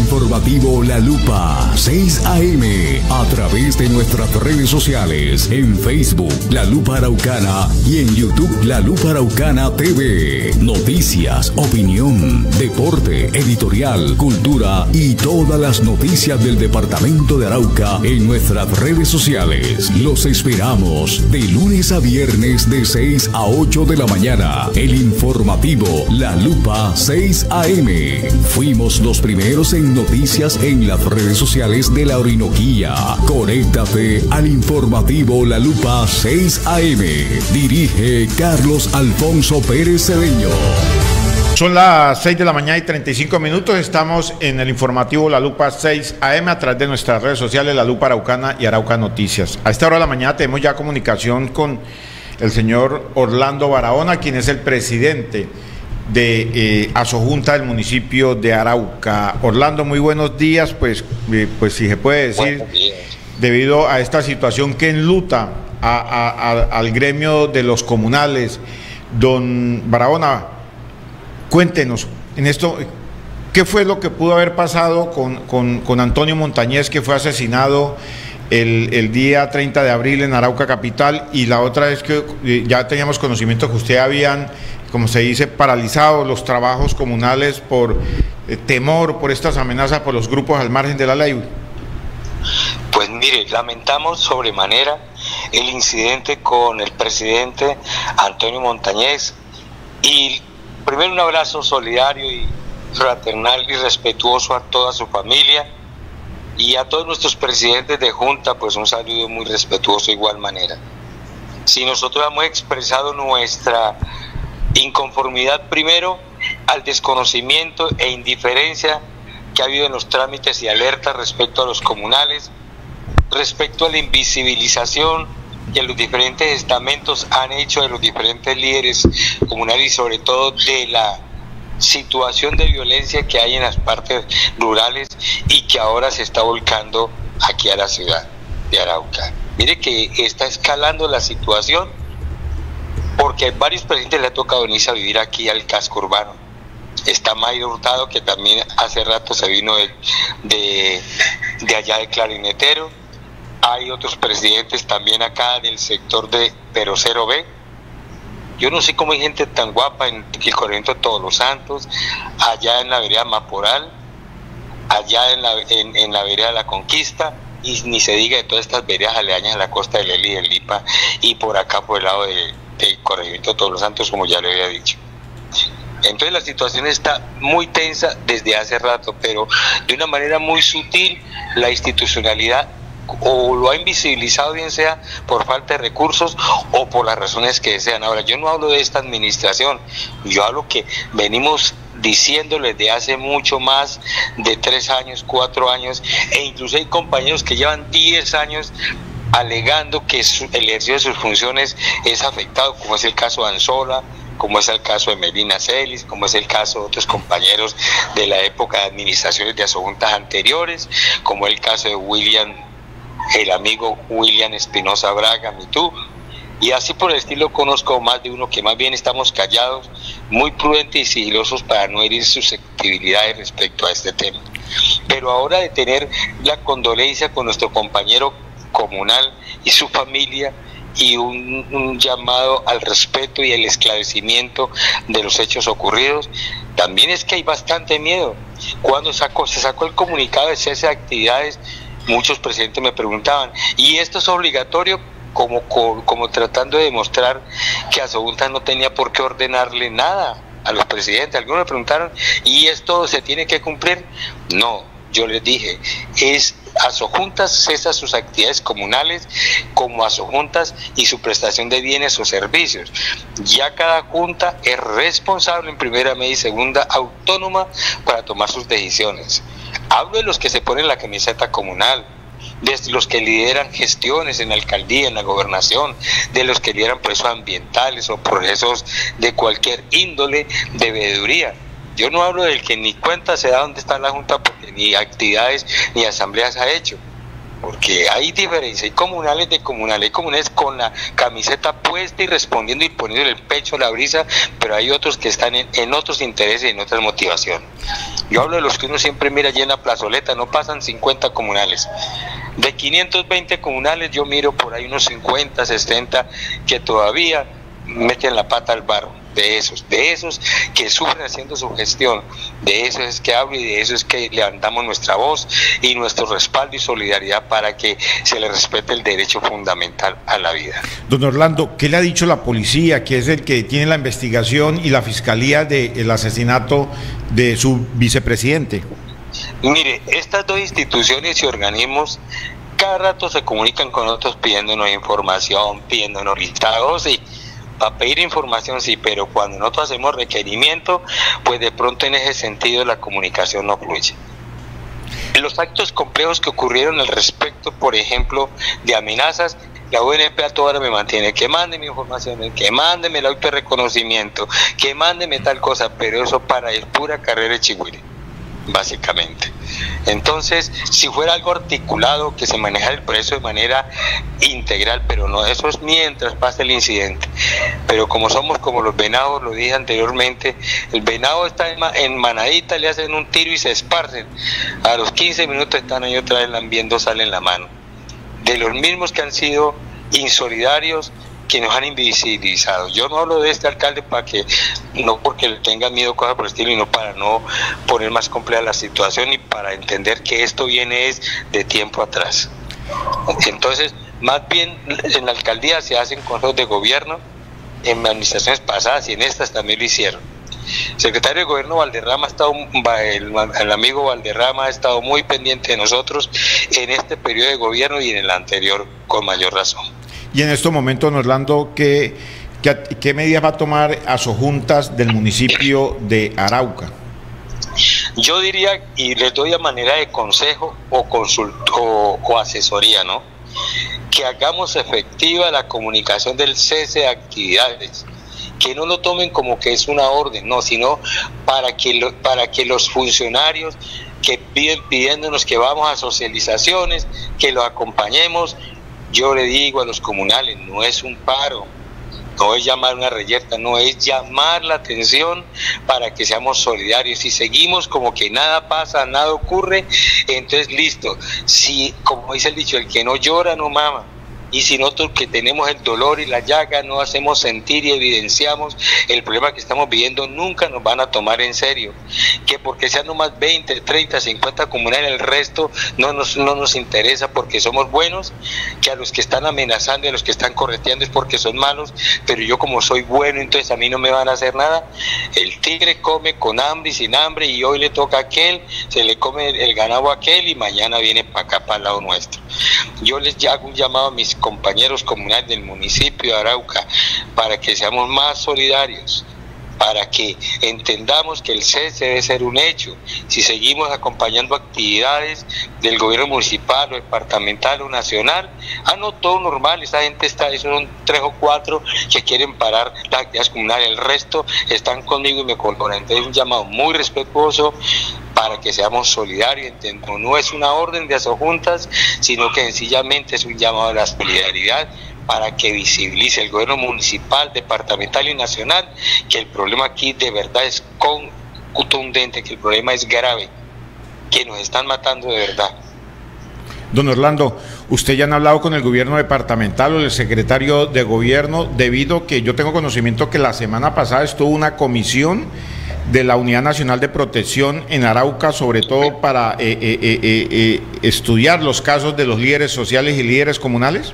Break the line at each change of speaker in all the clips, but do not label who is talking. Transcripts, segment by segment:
informativo La Lupa 6 AM a través de nuestras redes sociales en Facebook La Lupa Araucana y en YouTube La Lupa Araucana TV. Noticias, opinión, deporte, editorial, cultura y todas las noticias del departamento de Arauca en nuestras redes sociales. Los esperamos de lunes a viernes de 6 a 8 de la mañana. El informativo La Lupa 6 AM. Fuimos los primeros en noticias en las redes sociales de la Orinoquía. Conéctate al informativo La Lupa 6 AM. Dirige Carlos Alfonso Pérez Cedeño.
Son las 6 de la mañana y 35 minutos. Estamos en el informativo La Lupa 6 AM a través de nuestras redes sociales La Lupa Araucana y Arauca Noticias. A esta hora de la mañana tenemos ya comunicación con el señor Orlando Barahona, quien es el presidente de Asojunta del municipio de Arauca. Orlando, muy buenos días. Pues si se puede decir, debido a esta situación que enluta al gremio de los comunales, don Barahona, cuéntenos en esto, ¿qué fue lo que pudo haber pasado con Antonio Montañez, que fue asesinado el día 30 de abril en Arauca Capital? Y la otra es que ya teníamos conocimiento que ustedes habían, como se dice, paralizado los trabajos comunales por temor, por estas amenazas por los grupos al margen de la ley.
Pues mire, lamentamos sobremanera el incidente con el presidente Antonio Montañez, y primero un abrazo solidario y fraternal y respetuoso a toda su familia, y a todos nuestros presidentes de junta, pues un saludo muy respetuoso de igual manera. Si nosotros hemos expresado nuestra inconformidad primero al desconocimiento e indiferencia que ha habido en los trámites y alertas respecto a los comunales, respecto a la invisibilización que los diferentes estamentos han hecho de los diferentes líderes comunales y sobre todo de la situación de violencia que hay en las partes rurales y que ahora se está volcando aquí a la ciudad de Arauca. Mire que está escalando la situación porque a varios presidentes le ha tocado venirse a vivir aquí al casco urbano. Está Mayra Hurtado, que también hace rato se vino de allá de Clarinetero. Hay otros presidentes también acá del sector de Perocero B. Yo no sé cómo hay gente tan guapa en el corregimiento de Todos los Santos, allá en la vereda Maporal, allá en la vereda La Conquista, y ni se diga de todas estas veredas aledañas a la costa del Eli y del Lipa, y por acá por el lado del corregimiento de Todos los Santos, como ya le había dicho. Entonces la situación está muy tensa desde hace rato, pero de una manera muy sutil la institucionalidad o lo ha invisibilizado, bien sea por falta de recursos o por las razones que sean. Ahora, yo no hablo de esta administración, yo hablo que venimos diciéndoles de hace mucho más de 3 años, 4 años, e incluso hay compañeros que llevan 10 años alegando que el ejercicio de sus funciones es afectado, como es el caso de Anzola, como es el caso de Melina Celis, como es el caso de otros compañeros de la época de administraciones de Asojuntas anteriores, como el caso de William, el amigo William Espinosa Braga, Mitú, y así por el estilo. Conozco más de uno que más bien estamos callados, muy prudentes y sigilosos para no herir susceptibilidades respecto a este tema. Pero ahora de tener la condolencia con nuestro compañero comunal y su familia, y un llamado al respeto y el esclarecimiento de los hechos ocurridos, también es que hay bastante miedo. Cuando se sacó el comunicado de cese de actividades, muchos presidentes me preguntaban, ¿y esto es obligatorio? Como tratando de demostrar que Asojunta no tenía por qué ordenarle nada a los presidentes. Algunos me preguntaron, ¿y esto se tiene que cumplir? No, yo les dije, Asojuntas cesa sus actividades comunales como Asojuntas y su prestación de bienes o servicios. Ya cada junta es responsable en primera, media y segunda, autónoma para tomar sus decisiones. Hablo de los que se ponen la camiseta comunal, de los que lideran gestiones en la alcaldía, en la gobernación, de los que lideran procesos ambientales o procesos de cualquier índole de veeduría. Yo no hablo del que ni cuenta se da dónde está la junta, porque ni actividades ni asambleas ha hecho, porque hay diferencia, hay comunales de comunales, hay comunales con la camiseta puesta y respondiendo y poniendo el pecho a la brisa, pero hay otros que están en otros intereses y en otras motivaciones. Yo hablo de los que uno siempre mira allí en la plazoleta, no pasan 50 comunales. De 520 comunales yo miro por ahí unos 50, 60 que todavía meten la pata al barro. De esos que sufren haciendo su gestión, de esos es que hablo y de eso es que levantamos nuestra voz y nuestro respaldo y solidaridad para que se le respete el derecho fundamental a la vida.
Don Orlando, ¿qué le ha dicho la policía, que es el que tiene la investigación, y la fiscalía del asesinato de su vicepresidente?
Mire, estas dos instituciones y organismos cada rato se comunican con nosotros pidiéndonos información, pidiéndonos listados y para pedir información sí, pero cuando nosotros hacemos requerimiento, pues de pronto en ese sentido la comunicación no fluye. Los actos complejos que ocurrieron al respecto, por ejemplo, de amenazas, la UNP a toda hora me mantiene, que mándeme información, que mándeme la IP reconocimiento, que mándeme tal cosa, pero eso para es pura carrera de chigüire, básicamente. Entonces, si fuera algo articulado, que se manejara el proceso de manera integral, pero no, eso es mientras pasa el incidente. Pero como somos como los venados, lo dije anteriormente, el venado está en manadita, le hacen un tiro y se esparcen. A los 15 minutos están ahí otra vez lambiendo sal en la mano. De los mismos que han sido insolidarios, que nos han invisibilizado. Yo no hablo de este alcalde para que, no porque le tenga miedo, cosas por el estilo, y no para no poner más compleja la situación y para entender que esto viene es de tiempo atrás. Entonces, más bien en la alcaldía se hacen consejos de gobierno, en administraciones pasadas y en estas también lo hicieron. El secretario de Gobierno Valderrama ha estado, el amigo Valderrama ha estado muy pendiente de nosotros en este periodo de gobierno y en el anterior con mayor razón.
Y en estos momentos, don Orlando, ¿qué medidas va a tomar Asojuntas del municipio de Arauca?
Yo diría, y les doy a manera de consejo o asesoría, ¿no?, que hagamos efectiva la comunicación del cese de actividades, que no lo tomen como que es una orden, no, sino para que los funcionarios que piden pidiéndonos que vamos a socializaciones, que los acompañemos. Yo le digo a los comunales, no es un paro, no es llamar una reyerta, no es llamar la atención para que seamos solidarios. Si seguimos como que nada pasa, nada ocurre, entonces listo. Si, como dice el dicho, el que no llora no mama. Y si nosotros que tenemos el dolor y la llaga no hacemos sentir y evidenciamos el problema que estamos viviendo, nunca nos van a tomar en serio. Que porque sean nomás 20, 30, 50 comunales, el resto no nos interesa porque somos buenos, que a los que están amenazando y a los que están correteando es porque son malos, pero yo como soy bueno, entonces a mí no me van a hacer nada. El tigre come con hambre y sin hambre, y hoy le toca a aquel, se le come el ganado a aquel y mañana viene para acá, para el lado nuestro. Yo les hago un llamado a mis compañeros comunales del municipio de Arauca para que seamos más solidarios, para que entendamos que el cese debe ser un hecho. Si seguimos acompañando actividades del gobierno municipal o departamental o nacional, no, todo normal, esa gente está, esos son 3 o 4 que quieren parar las actividades comunales, el resto están conmigo y me colaboran. Entonces un llamado muy respetuoso para que seamos solidarios, entendemos, no es una orden de Asojuntas, sino que sencillamente es un llamado a la solidaridad para que visibilice el gobierno municipal, departamental y nacional que el problema aquí de verdad es contundente, que el problema es grave, que nos están matando de verdad.
Don Orlando, ¿usted ya han hablado con el gobierno departamental o el secretario de gobierno? Debido que yo tengo conocimiento que la semana pasada estuvo una comisión de la Unidad Nacional de Protección en Arauca, sobre todo para estudiar los casos de los líderes sociales y líderes comunales.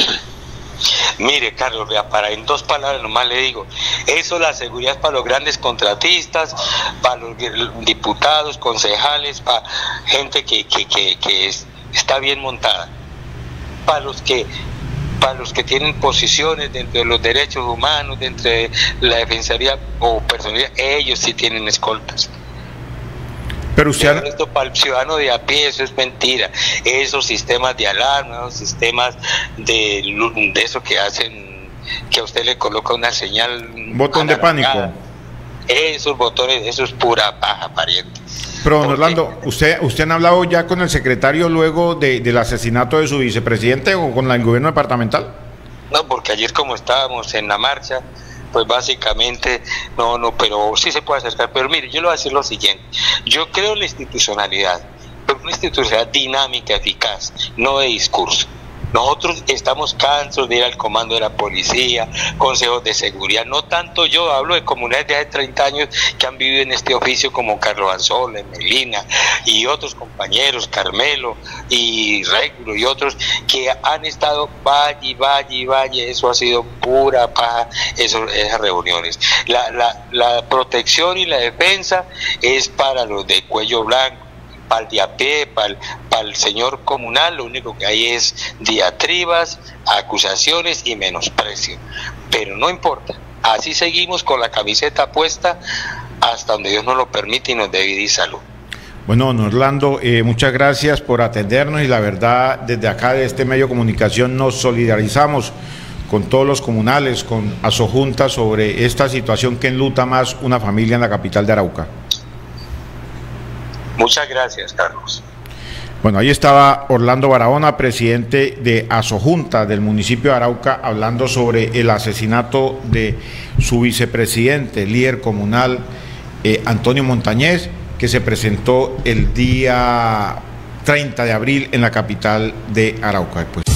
Mire, Carlos, vea, en 2 palabras nomás le digo, eso la seguridad es para los grandes contratistas, para los diputados, concejales, para gente que está bien montada, para los que tienen posiciones dentro de los derechos humanos, dentro de la defensoría o personalidad, ellos sí tienen escoltas.
Pero usted...
Esto para el ciudadano de a pie, eso es mentira. Esos sistemas de alarma, esos sistemas de eso que hacen, que a usted le coloca una señal...
Botón de pánico.
Esos botones, eso es pura paja, pariente.
Pero, don Orlando, ¿usted han hablado ya con el secretario luego del asesinato de su vicepresidente o con el gobierno departamental?
No, porque ayer como estábamos en la marcha, pues básicamente no, pero sí se puede acercar. Pero mire, yo le voy a decir lo siguiente: yo creo en la institucionalidad, pero una institucionalidad dinámica, eficaz, no de discurso. Nosotros estamos cansados de ir al comando de la policía, consejos de seguridad. No tanto yo, hablo de comunidades de hace 30 años que han vivido en este oficio, como Carlos Anzola, Melina y otros compañeros, Carmelo y Régulo y otros, que han estado vaya. Eso ha sido pura paja, esas reuniones. La protección y la defensa es para los de cuello blanco, para el de a pie, para el señor comunal. Lo único que hay es diatribas, acusaciones y menosprecio. Pero no importa, así seguimos con la camiseta puesta hasta donde Dios nos lo permite y nos dé vida y salud.
Bueno, don Orlando, muchas gracias por atendernos, y la verdad, desde acá, de este medio de comunicación, nos solidarizamos con todos los comunales, con Asojunta, sobre esta situación que enluta más una familia en la capital de Arauca.
Muchas gracias, Carlos.
Bueno, ahí estaba Orlando Barahona, presidente de Asojunta del municipio de Arauca, hablando sobre el asesinato de su vicepresidente, líder comunal, Antonio Montañez, que se presentó el día 30 de abril en la capital de Arauca. Pues,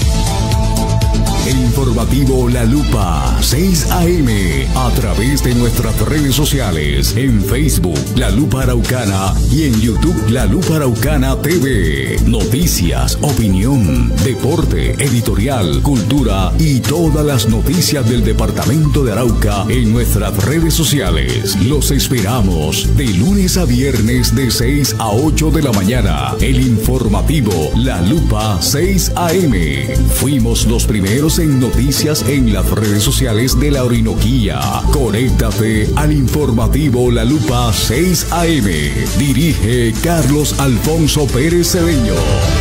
el informativo La Lupa 6 AM, a través de nuestras redes sociales, en Facebook La Lupa Araucana y en YouTube La Lupa Araucana TV. Noticias, opinión, deporte, editorial, cultura y todas las noticias del departamento de Arauca en nuestras redes sociales. Los esperamos de lunes a viernes de 6 a 8 de la mañana. El informativo La Lupa 6 AM. Fuimos los primeros en noticias en las redes sociales de la Orinoquía. Conéctate al informativo La Lupa 6 AM. Dirige Carlos Alfonso Pérez Cedeño.